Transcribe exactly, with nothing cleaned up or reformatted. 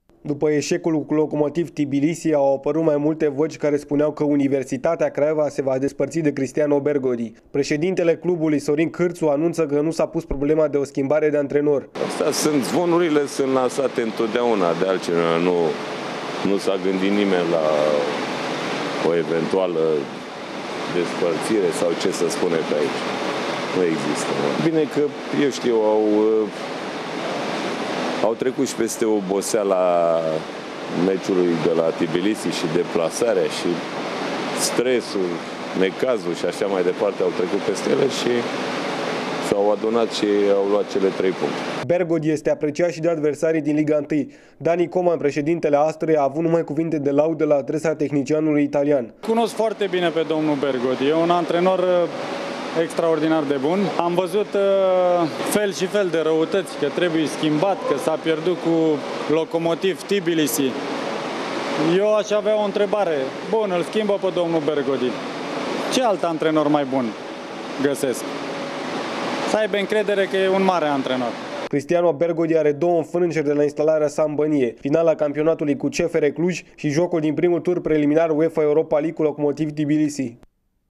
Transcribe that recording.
După eșecul cu Lokomotiv Tbilisi, au apărut mai multe voci care spuneau că Universitatea Craiova se va despărți de Cristiano Bergodi. Președintele clubului, Sorin Cârțu, anunță că nu s-a pus problema de o schimbare de antrenor. Astea sunt zvonurile, sunt lansate întotdeauna de altcineva. Nu, nu s-a gândit nimeni la o eventuală despărțire sau ce să spune pe aici. Nu există. Bine că, eu știu, au... Au trecut și peste oboseala meciului de la Tbilisi și deplasarea și stresul, necazul și așa mai departe, au trecut peste ele și s-au adunat și au luat cele trei puncte. Bergodi este apreciat și de adversarii din Liga unu. Dani Coman, președintele Astrei, a avut numai cuvinte de laudă la adresa tehnicianului italian. Cunosc foarte bine pe domnul Bergodi, e un antrenor extraordinar de bun. Am văzut uh, fel și fel de răutăți, că trebuie schimbat, că s-a pierdut cu Lokomotiv Tbilisi. Eu aș avea o întrebare. Bun, îl schimbă pe domnul Bergodi. Ce alt antrenor mai bun găsesc? Să aibă încredere că e un mare antrenor. Cristiano Bergodi are două înfrângeri de la instalarea sa în Bănie, finala campionatului cu C F R Cluj și jocul din primul tur preliminar UEFA Europa League cu Lokomotiv Tbilisi.